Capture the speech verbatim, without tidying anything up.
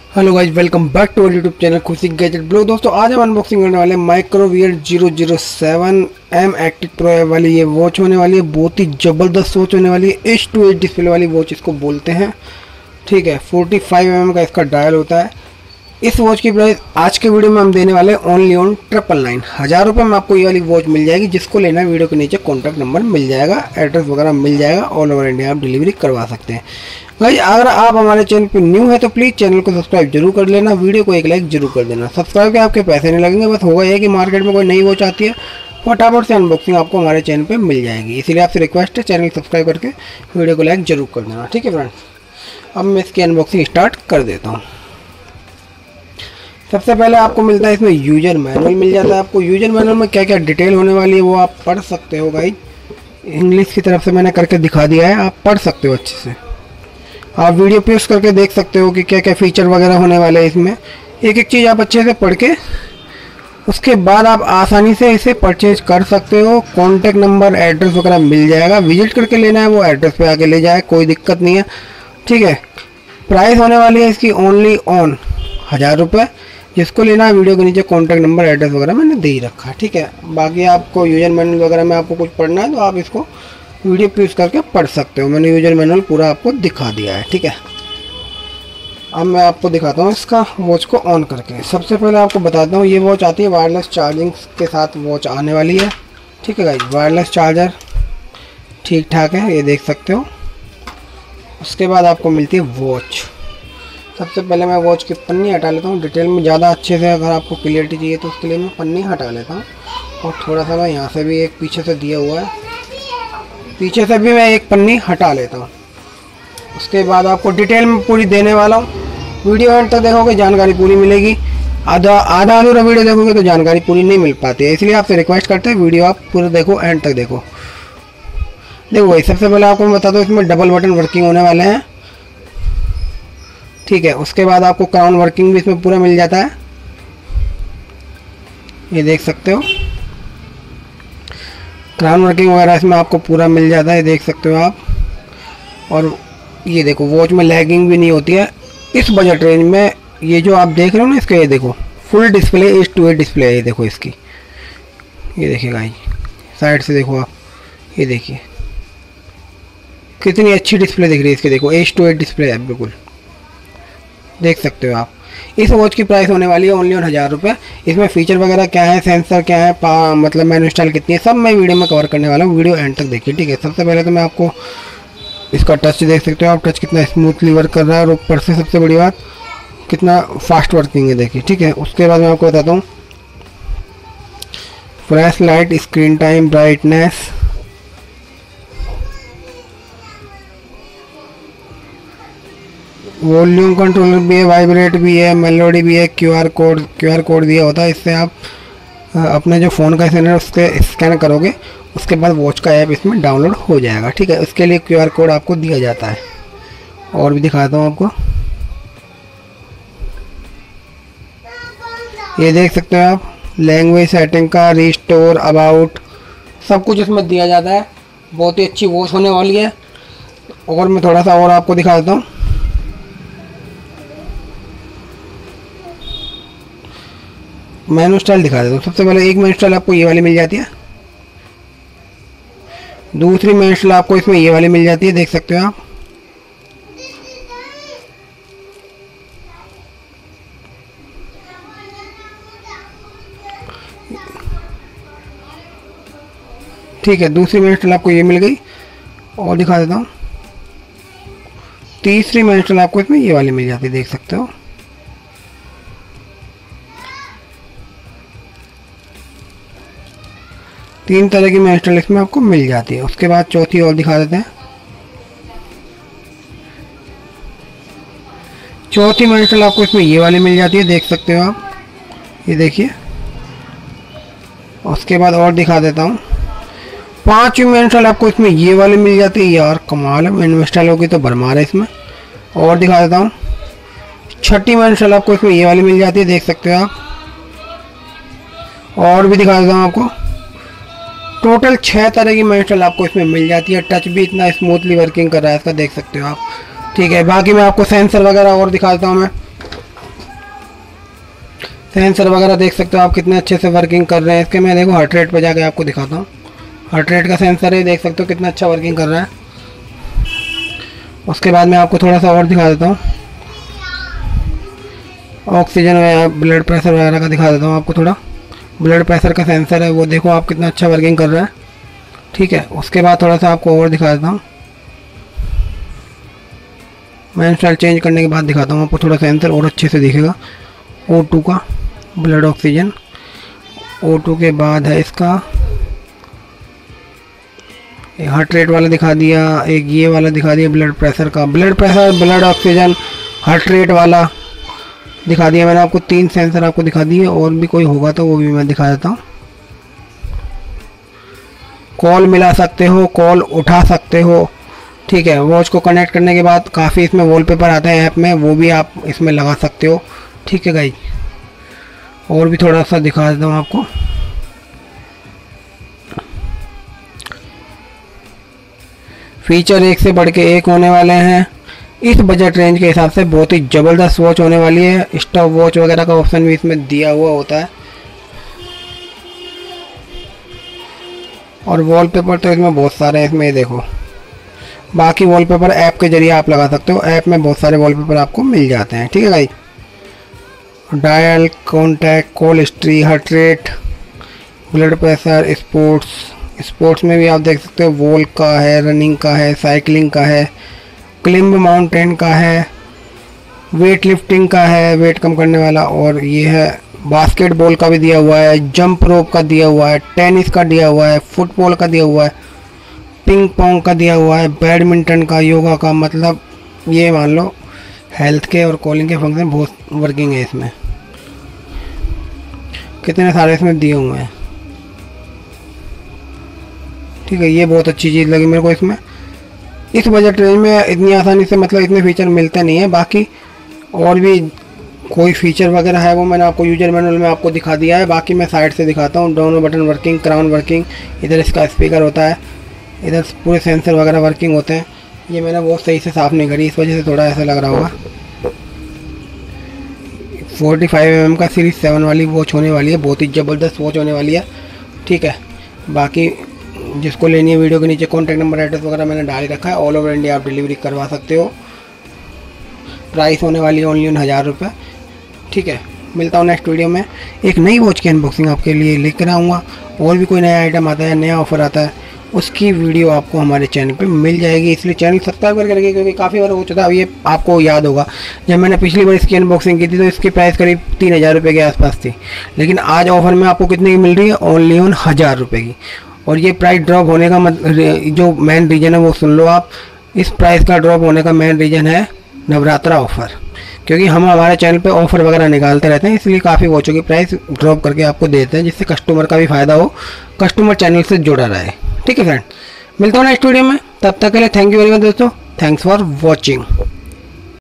Hello guys, welcome back to YouTube channel Khushi gadget blog. दोस्तों आज हम अनबॉक्सिंग करने वाले Microwear zero zero seven M active pro वाली ये वॉच होने वाली है। बहुत ही ज़बरदस्त वॉच होने वाली है। एच टू एच डिस्प्ले वाली वॉच इसको बोलते हैं। ठीक है, फोर्टी फाइव एम एम का इसका डायल होता है। इस वॉच की प्राइस आज के वीडियो में हम देने वाले हैं ओनली ऑन ट्रिपल नाइन हज़ार रुपये में आपको ये वाली वॉच मिल जाएगी। जिसको लेना है वीडियो के नीचे कॉन्टैक्ट नंबर मिल जाएगा, एड्रेस वगैरह मिल जाएगा। ऑल ओवर इंडिया आप डिलीवरी करवा सकते हैं। भाई अगर आप हमारे चैनल पर न्यू है तो प्लीज़ चैनल को सब्सक्राइब जरूर कर लेना, वीडियो को एक लाइक जरूर कर देना। सब्सक्राइब के आपके पैसे नहीं लगेंगे, बस होगा ये कि मार्केट में कोई नई वॉच आती है फटाफट से अनबॉक्सिंग आपको हमारे चैनल पे मिल जाएगी। इसीलिए आपसे रिक्वेस्ट है चैनल सब्सक्राइब करके वीडियो को लाइक जरूर कर देना। ठीक है फ्रेंड्स, अब मैं इसकी अनबॉक्सिंग स्टार्ट कर देता हूँ। सबसे पहले आपको मिलता है इसमें यूजर मैनुअल मिल जाता है। आपको यूजर मैनुअल में क्या क्या डिटेल होने वाली है वो आप पढ़ सकते हो। गाइस इंग्लिश की तरफ से मैंने करके दिखा दिया है, आप पढ़ सकते हो अच्छे से। आप वीडियो पॉज करके देख सकते हो कि क्या क्या फीचर वगैरह होने वाले हैं इसमें। एक एक चीज़ आप अच्छे से पढ़ के उसके बाद आप आसानी से इसे परचेज कर सकते हो। कॉन्टैक्ट नंबर एड्रेस वगैरह मिल जाएगा, विजिट करके लेना है वो एड्रेस पे आके ले जाए, कोई दिक्कत नहीं है। ठीक है, प्राइस होने वाली है इसकी ओनली ऑन हज़ार रुपये। जिसको लेना है वीडियो के नीचे कॉन्टैक्ट नंबर एड्रेस वगैरह मैंने दे ही रखा है। ठीक है, बाकी आपको यूजर मैनुअल वगैरह में आपको कुछ पढ़ना है तो आप इसको वीडियो पॉज करके पढ़ सकते हो। मैंने यूजर मैनुअल पूरा आपको दिखा दिया है। ठीक है, अब मैं आपको दिखाता हूँ इसका वॉच को ऑन करके। सबसे पहले आपको बताता हूँ ये वॉच आती है वायरलेस चार्जिंग के साथ वॉच आने वाली है। ठीक है गाइस, वायरलेस चार्जर ठीक ठाक है, ये देख सकते हो। उसके बाद आपको मिलती है वॉच। सबसे पहले मैं वॉच की पन्नी हटा लेता हूँ डिटेल में ज़्यादा अच्छे से, अगर आपको क्लियरिटी चाहिए तो उसके लिए मैं पन्नी हटा लेता हूँ। और थोड़ा सा मैं यहाँ से भी एक पीछे से दिया हुआ है, पीछे से भी मैं एक पन्नी हटा लेता हूँ। उसके बाद आपको डिटेल में पूरी देने वाला हूँ। वीडियो एंड तक देखोगे जानकारी पूरी मिलेगी, आधा आधा अधूरा वीडियो देखोगे तो जानकारी पूरी नहीं मिल पाती है। इसलिए आपसे रिक्वेस्ट करते हैं वीडियो आप पूरा देखो, एंड तक देखो। देखो भाई, सबसे पहले आपको मैं बता दूँ इसमें डबल बटन वर्किंग होने वाले हैं। ठीक है, उसके बाद आपको क्राउन वर्किंग भी इसमें पूरा मिल जाता है, ये देख सकते हो। क्राउन वर्किंग वगैरह इसमें आपको पूरा मिल जाता है, देख सकते हो आप। और ये देखो वॉच में लैगिंग भी नहीं होती है इस बजट रेंज में। ये जो आप देख रहे हो ना इसका, ये देखो full display H two H display है। ये देखो इसकी, ये देखिएगा ये साइड से देखो आप, ये देखिए कितनी अच्छी डिस्प्ले दिख रही है इसकी। देखो एच टू एच डिस्प्ले है बिल्कुल, देख सकते हो आप। इस वॉच की प्राइस होने वाली है ओनली ऑन हज़ार रुपये। इसमें फीचर वगैरह क्या है, सेंसर क्या है, पा मतलब मैनुअल स्टाइल कितनी है, सब मैं वीडियो में कवर करने वाला हूँ। वीडियो एंड तक देखिए। ठीक है, सबसे पहले तो मैं आपको इसका टच देख सकते हो आप, टच कितना स्मूथली वर्क कर रहा है। और ऊपर से सबसे बड़ी बात कितना फास्ट वर्किंग है, देखिए। ठीक है, उसके बाद मैं आपको बताता हूँ flash light, screen time, brightness, volume controller भी है, वाइब्रेट भी है, मेलोडी भी है, क्यूआर कोड क्यूआर कोड दिया होता है। इससे आप अपने जो फ़ोन का स्कैनर उसके स्कैन करोगे, उसके बाद वॉच का ऐप इसमें डाउनलोड हो जाएगा। ठीक है, उसके लिए क्यूआर कोड आपको दिया जाता है। और भी दिखाता हूँ आपको, ये देख सकते हो आप, लैंग्वेज सेटिंग का, रिस्टोर, अबाउट, सब कुछ इसमें दिया जाता है। बहुत ही अच्छी वॉच होने वाली है। और मैं थोड़ा सा और आपको दिखा देता हूँ। मैनुअल स्टाइल दिखा देता हूँ। सबसे पहले एक मैनुअल स्टाइल आपको ये वाली मिल जाती है, दूसरी मैनुअल स्टाइल आपको इसमें ये वाली मिल जाती है, देख सकते हो आप। ठीक है, दूसरी मैनुअल स्टाइल आपको ये मिल गई। और दिखा देता हूँ, तीसरी मैनुअल स्टाइल आपको इसमें ये वाली मिल जाती है, देख सकते हो। तीन तरह की मैनुअल इसमें आपको मिल जाती है। उसके बाद चौथी और दिखा देते हैं। चौथी मैनुअल आपको इसमें ये वाली मिल जाती है, देख सकते हो आप, ये देखिए। उसके बाद और दिखा देता हूँ, पांचवी मैनुअल आपको इसमें ये वाली मिल जाती है। यार कमाल है, मैनुअल होगी तो भरमार है इसमें। और दिखा देता हूँ, छठी मैनुअल आपको इसमें ये वाली मिल जाती है, देख सकते हो आप। और भी दिखा देता हूँ आपको, टोटल छः तरह की मैनुअल आपको इसमें मिल जाती है। टच भी इतना स्मूथली वर्किंग कर रहा है इसका, देख सकते हो आप। ठीक है, बाकी मैं आपको सेंसर वगैरह और दिखा देता हूँ मैं। सेंसर वगैरह देख सकते हो आप कितने अच्छे से वर्किंग कर रहे हैं इसके। मैं देखो हार्ट रेट पर जाके आपको दिखाता हूँ। हार्ट रेट का सेंसर है, देख सकते हो कितना अच्छा वर्किंग कर रहा है। उसके बाद मैं आपको थोड़ा सा और दिखा देता हूँ, ऑक्सीजन में ब्लड प्रेशर वगैरह का दिखा देता हूँ आपको। थोड़ा ब्लड प्रेशर का सेंसर है वो, देखो आप कितना अच्छा वर्किंग कर रहा है, ठीक है। उसके बाद थोड़ा सा आपको और दिखा देता हूँ, मैं इंस्टॉल चेंज करने के बाद दिखाता हूँ आपको थोड़ा सेंसर और अच्छे से दिखेगा। ओ टू का ब्लड ऑक्सीजन, ओ टू के बाद है इसका हार्ट रेट वाला दिखा दिया, एक ये वाला दिखा दिया ब्लड प्रेशर का। Blood pressure, blood oxygen, heart rate वाला दिखा दिया मैंने आपको। तीन सेंसर आपको दिखा दिए, और भी कोई होगा तो वो भी मैं दिखा देता हूँ। कॉल मिला सकते हो, कॉल उठा सकते हो, ठीक है। वॉच को कनेक्ट करने के बाद काफ़ी इसमें वॉलपेपर आते हैं ऐप में, वो भी आप इसमें लगा सकते हो, ठीक है गाइस। और भी थोड़ा सा दिखा देता हूँ आपको। फीचर एक से बढ़ के एक होने वाले हैं। इस बजट रेंज के हिसाब से बहुत ही ज़बरदस्त वॉच होने वाली है। स्टॉप वॉच वगैरह का ऑप्शन भी इसमें दिया हुआ होता है, और वॉलपेपर तो इसमें बहुत सारे हैं। इसमें देखो बाकी वॉलपेपर ऐप के जरिए आप लगा सकते हो, ऐप में बहुत सारे वॉलपेपर आपको मिल जाते हैं, ठीक है भाई। Dial, contact, call history, heart rate, blood pressure, sports. Sports में भी आप देख सकते हो वॉक का है, रनिंग का है, साइकिलिंग का है, क्लिम्ब माउंटेन का है, वेट लिफ्टिंग का है, वेट कम करने वाला, और ये है बास्केटबॉल का भी दिया हुआ है, जंप रोप का दिया हुआ है, टेनिस का दिया हुआ है, फुटबॉल का दिया हुआ है, पिंग पोंग का दिया हुआ है, बैडमिंटन का, योगा का। मतलब ये मान लो हेल्थ के और कॉलिंग के फंक्शन बहुत वर्किंग है इसमें। कितने सारे इसमें दिए हुए हैं, ठीक है। ये बहुत अच्छी चीज़ लगी मेरे को इसमें। इस बजट रेंज में इतनी आसानी से मतलब इतने फीचर मिलते नहीं है। बाकी और भी कोई फीचर वगैरह है वो मैंने आपको यूजर मैनुअल में आपको दिखा दिया है। बाकी मैं साइड से दिखाता हूँ। दोनों बटन वर्किंग, क्राउन वर्किंग, इधर इसका स्पीकर होता है, इधर पूरे सेंसर वगैरह वर्किंग होते हैं। ये मैंने बहुत सही से साफ़ नहीं करी, इस वजह से थोड़ा ऐसा लग रहा होगा। फोर्टी फाइव एम एम का सीरीज सेवन वाली वॉच होने वाली है, बहुत ही ज़बरदस्त वॉच होने वाली है, ठीक है। बाकी जिसको लेनी है वीडियो के नीचे कॉन्टैक्ट नंबर, एड्रेस वगैरह मैंने डाल रखा है। ऑल ओवर इंडिया आप डिलीवरी करवा सकते हो। प्राइस होने वाली है ओनली हज़ार रुपये, ठीक है। मिलता हूँ नेक्स्ट वीडियो में, एक नई वॉच की अनबॉक्सिंग आपके लिए लेकर आऊँगा। और भी कोई नया आइटम आता है, नया ऑफर आता है, उसकी वीडियो आपको हमारे चैनल पे मिल जाएगी। इसलिए चैनल सब्सक्राइब करके रखिए, क्योंकि काफ़ी बार हो चुका है। अब ये आपको याद होगा जब मैंने पिछली बार इसकी अनबॉक्सिंग की थी तो इसकी प्राइस करीब तीन हज़ार रुपये के आसपास थी, लेकिन आज ऑफर में आपको कितने की मिल रही है? ओनली ऑन हज़ार रुपये की। और ये प्राइस ड्रॉप होने का मत जो मेन रीज़न है वो सुन लो आप। इस प्राइस का ड्रॉप होने का मेन रीज़न है नवरात्रा ऑफ़र, क्योंकि हम हमारे चैनल पे ऑफ़र वगैरह निकालते रहते हैं, इसलिए काफ़ी वॉचों की प्राइस ड्रॉप करके आपको देते हैं, जिससे कस्टमर का भी फ़ायदा हो, कस्टमर चैनल से जुड़ा रहे, ठीक है फ्रेंड। मिलता हूँ नेक्स्ट वीडियो में, तब तक के लिए थैंक यू वेरी मच दोस्तों। Thanks for watching.